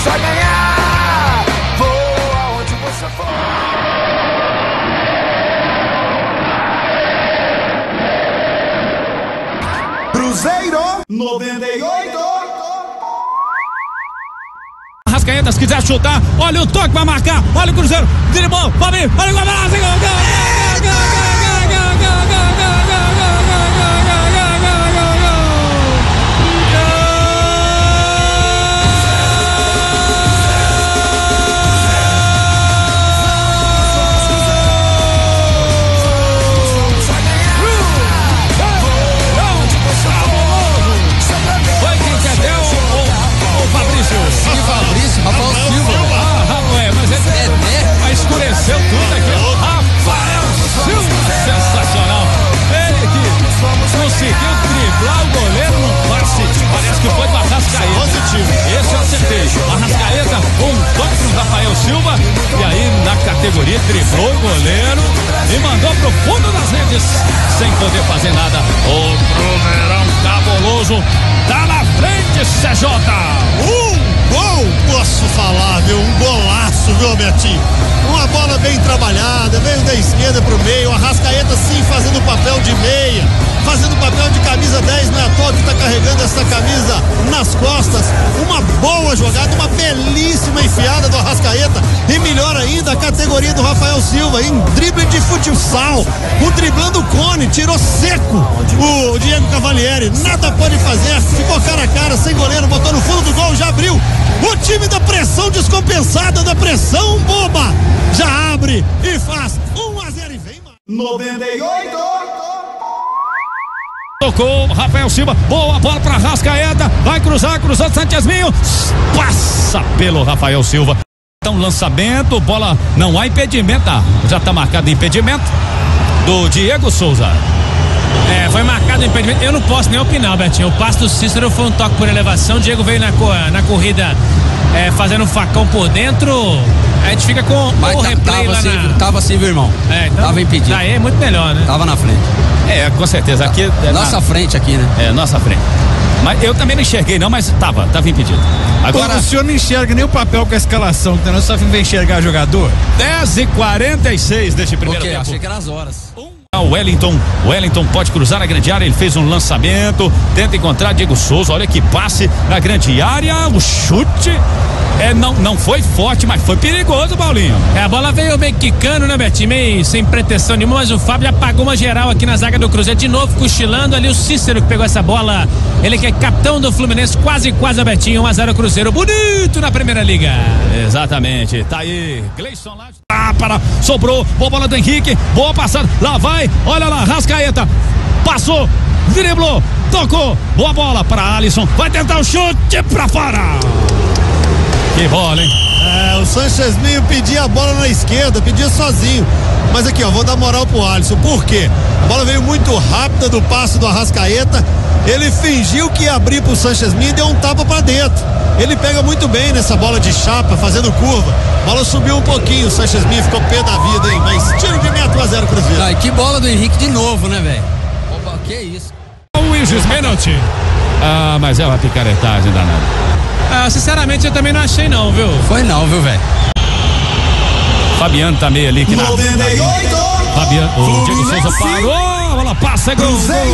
vai ganhar. Voa onde você for. Cruzeiro 98. Arrascaeta, se quiser chutar, olha o toque, vai marcar, olha o Cruzeiro, driblou, Fabinho, olha o golaço, Rafael Silva. Mas ele escureceu tudo aqui. Rafael Silva, sensacional. Ele que conseguiu driblar o goleiro num passe. Parece que foi do Arrascaeta. Positivo. Esse eu acertei. Arrascaeta, um toque pro Rafael Silva. E aí, na categoria, driblou o goleiro e mandou pro fundo das redes, sem poder fazer nada. O Cruzeirão cabuloso tá na frente, CJ. Gol, posso falar, viu? Um golaço, viu, Betinho? Uma bola bem trabalhada, veio da esquerda pro meio, a Arrascaeta sim fazendo o papel de meia, fazendo o papel de camisa 10, não é à toa que tá carregando essa camisa nas costas. Uma boa jogada, uma belíssima enfiada do Arrascaeta e melhor ainda a categoria do Rafael Silva em drible de futsal, o driblando o cone, tirou seco o Diego Cavalieri, nada pode fazer, ficou cara a cara, sem goleiro, botou no fundo do gol, já abriu. O time da pressão descompensada, da pressão boba, já abre e faz 1-0 e vem. 98. Tocou Rafael Silva, boa bola para Arrascaeta, vai cruzar, cruzou Santiasminho, passa pelo Rafael Silva. Então lançamento, bola, não há impedimento, já está marcado impedimento do Diego Souza. Foi marcado o impedimento. Eu não posso nem opinar, Betinho. O passe do Cícero foi um toque por elevação. O Diego veio na corrida fazendo um facão por dentro. A gente fica com o replay lá Tava assim, meu irmão. Então, tava impedido. Aí é muito melhor, né? Tava na frente. Com certeza. Aqui nossa frente aqui, né? Nossa frente. Mas eu também não enxerguei não, mas tava impedido. Agora o senhor não enxerga nem o papel com a escalação, então só vem enxergar jogador. 10:46 deste primeiro tempo. Achei que era as horas. O Wellington pode cruzar a grande área, ele fez um lançamento, tenta encontrar Diego Souza, olha que passe na grande área, o chute não foi forte, mas foi perigoso, Paulinho. A bola veio meio quicando, né, Betinho, meio sem pretensão nenhuma, mas o Fábio já pagou uma geral aqui na zaga do Cruzeiro, de novo cochilando ali o Cícero que pegou essa bola, ele que é capitão do Fluminense, quase a Betinho, 1-0 Cruzeiro, bonito na Primeira Liga. Exatamente, tá aí, Gleison lá, sobrou, boa bola do Henrique, boa passada, lá vai, olha lá, Arrascaeta, passou, driblou, tocou, boa bola para Alisson, vai tentar o chute pra fora. Que bola, hein? O Sanchesminho pedia a bola na esquerda, pedia sozinho. Mas aqui, ó, vou dar moral pro Alisson. Por quê? A bola veio muito rápida do passe do Arrascaeta. Ele fingiu que ia abrir pro Sanchesminho e deu um tapa pra dentro. Ele pega muito bem nessa bola de chapa, fazendo curva. A bola subiu um pouquinho, o Sanchesminho ficou pé da vida, hein? Mas tiro de meta, 1-0 Cruzeiro. E que bola do Henrique de novo, né, velho? Opa, que isso? Luiz pênalti. Mas é uma picaretagem danada. Sinceramente eu também não achei não, viu? Foi não, viu, velho? Fabiano tá meio ali que 98. Fabiano, o Diego Souza parou, a bola passa, é gol.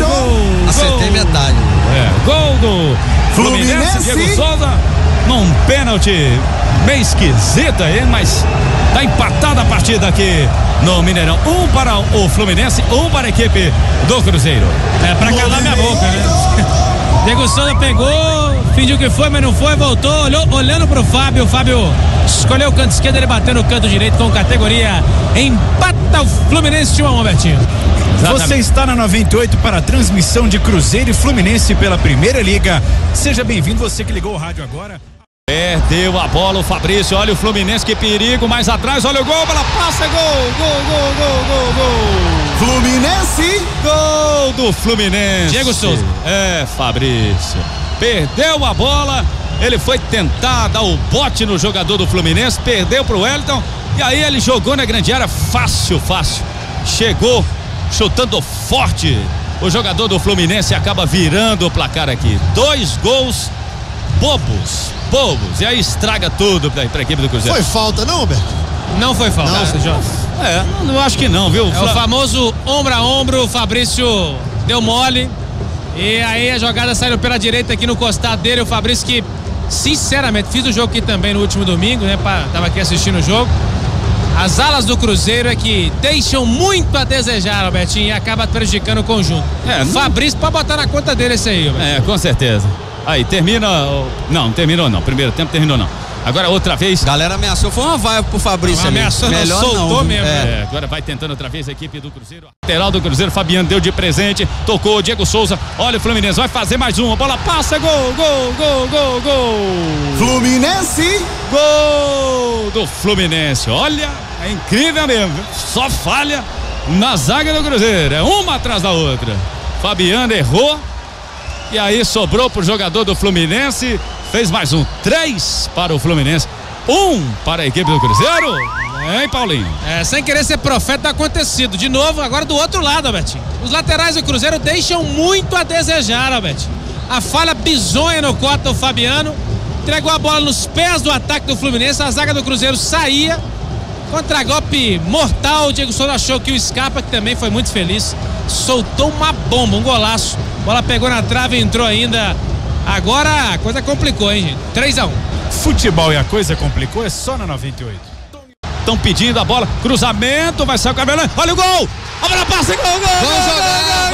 Acertei metade. Gol do Fluminense, Diego Souza, num pênalti bem esquisito aí, mas tá empatada a partida aqui no Mineirão. Um para o Fluminense, um para a equipe do Cruzeiro. Pra calar minha boca, né? Diego Souza pegou, fingiu que foi, mas não foi, voltou, olhando pro Fábio. O Fábio escolheu o canto esquerdo, ele bateu no canto direito com categoria. Empata o Fluminense de 1-1, Betinho. Você está na 98 para a transmissão de Cruzeiro e Fluminense pela Primeira Liga. Seja bem-vindo, você que ligou o rádio agora. Perdeu a bola o Fabrício, olha o Fluminense, que perigo, mais atrás, olha o gol, bola passa, gol. Fluminense. Gol do Fluminense. Diego Souza. Fabrício. Perdeu a bola, ele foi tentar dar o bote no jogador do Fluminense, perdeu pro Wellington, e aí ele jogou na grande área, fácil. Chegou, chutando forte. O jogador do Fluminense acaba virando o placar aqui. 2 gols bobos bobos. E aí estraga tudo pra equipe do Cruzeiro. Foi falta, não, Beto? Não foi falta, Não. CJ. Não acho que não, viu? É o famoso ombro a ombro, o Fabrício deu mole. E aí a jogada saiu pela direita aqui no costado dele, o Fabrício que, sinceramente, fiz o jogo aqui também no último domingo, né? Tava aqui assistindo o jogo. As alas do Cruzeiro é que deixam muito a desejar, Albertinho, e acaba prejudicando o conjunto. Fabrício pode botar na conta dele esse aí, Albertinho. Com certeza. Aí, termina. Não terminou não. Primeiro tempo terminou não. Agora outra vez. Galera ameaçou, foi uma vaia pro Fabrício ali. Ameaçou, Melhor soltou não. mesmo. Agora vai tentando outra vez a equipe do Cruzeiro. Lateral do Cruzeiro, Fabiano deu de presente, tocou, Diego Souza, olha o Fluminense, vai fazer mais uma, bola passa, gol, gol, gol, gol, gol. Fluminense. Gol do Fluminense, olha, é incrível mesmo, só falha na zaga do Cruzeiro, é uma atrás da outra. Fabiano errou e aí sobrou pro jogador do Fluminense, fez mais um, 3 para o Fluminense, 1 para a equipe do Cruzeiro. Hein, Paulinho? Sem querer ser profeta, tá acontecido. De novo, agora do outro lado, Albertinho. Os laterais do Cruzeiro deixam muito a desejar, Albertinho. A falha bizonha no cota do Fabiano. Entregou a bola nos pés do ataque do Fluminense. A zaga do Cruzeiro saía. Contra-golpe mortal. O Diego Souza achou que o Scarpa, que também foi muito feliz, soltou uma bomba, um golaço. A bola pegou na trave e entrou ainda. Agora a coisa complicou, hein, gente? 3-1. Futebol e a coisa complicou, é só na 98. Estão pedindo a bola, cruzamento, vai sair o cabelo, olha o gol! A bola passa, gol, gol! Vamos jogar,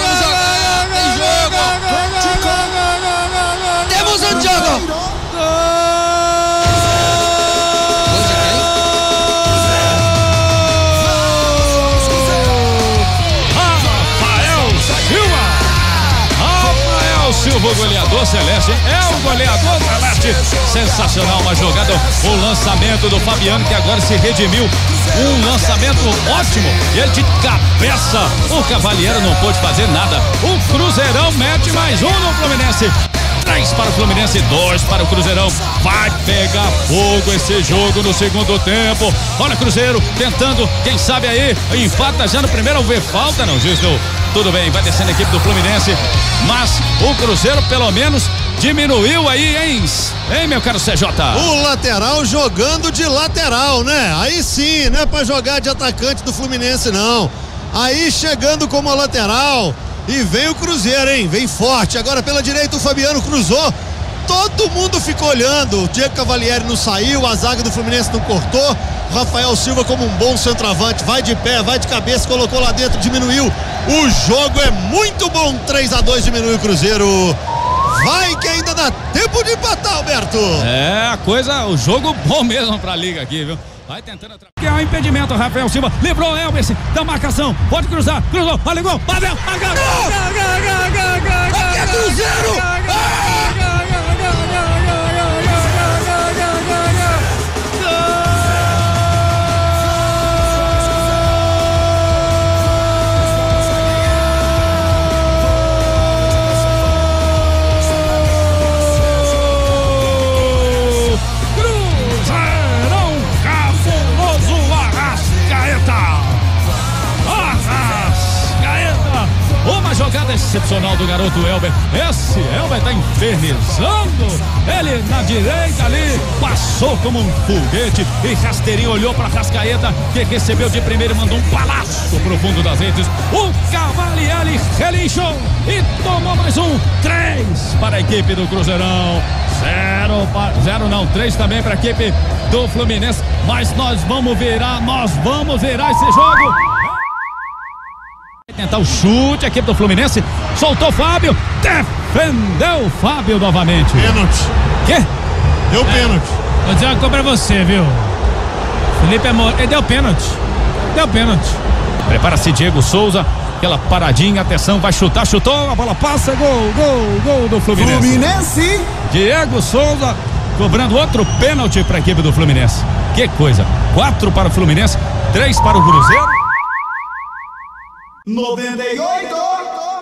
tem jogo! Temos um jogo! Silva, o goleador celeste, é o goleador celeste, sensacional, uma jogada, o lançamento do Fabiano que agora se redimiu, um lançamento ótimo, ele de cabeça, o Cavaliero não pôde fazer nada, o Cruzeirão mete mais um no Fluminense. 3 para o Fluminense, 2 para o Cruzeirão. Vai pegar fogo esse jogo no segundo tempo. Olha Cruzeiro tentando, quem sabe aí, empata já no primeiro, ver falta, não, juiz não. Tudo bem, vai descendo a equipe do Fluminense, mas o Cruzeiro pelo menos diminuiu aí, hein, meu caro CJ? O lateral jogando de lateral, né? Aí sim, não é pra jogar de atacante do Fluminense, não. Aí chegando como a lateral. E vem o Cruzeiro, hein? Vem forte. Agora pela direita o Fabiano cruzou. Todo mundo ficou olhando. O Diego Cavalieri não saiu, a zaga do Fluminense não cortou. Rafael Silva como um bom centroavante, vai de pé, vai de cabeça, colocou lá dentro, diminuiu. O jogo é muito bom. 3-2 diminui o Cruzeiro. Vai que ainda dá tempo de empatar, Alberto. O jogo bom mesmo pra liga aqui, viu? Vai tentando atrapalhar. Que é o impedimento, Rafael Silva livrou o Elvis da marcação, pode cruzar, cruzou, olha o gol, bateu, Aqui é Cruzeiro. Uma jogada excepcional do garoto Elber. Esse Elber tá infernizando. Ele na direita ali, passou como um foguete e Rasteirinho olhou para Rascaeta, que recebeu de primeiro e mandou um balaço pro fundo das redes. O Cavalieri relinchou e tomou mais um. 3 para a equipe do Cruzeirão. 3 também para a equipe do Fluminense. Mas nós vamos virar esse jogo. Tentar o chute, a equipe do Fluminense soltou Fábio, defendeu Fábio novamente. Pênalti. Quê? Deu pênalti. Vou dizer uma coisa pra você, viu? Felipe Amor, ele deu pênalti. Prepara-se Diego Souza, aquela paradinha, atenção, vai chutar, chutou, a bola passa, gol do Fluminense. Diego Souza cobrando outro pênalti para a equipe do Fluminense. Que coisa, 4 para o Fluminense, 3 para o Cruzeiro. 98.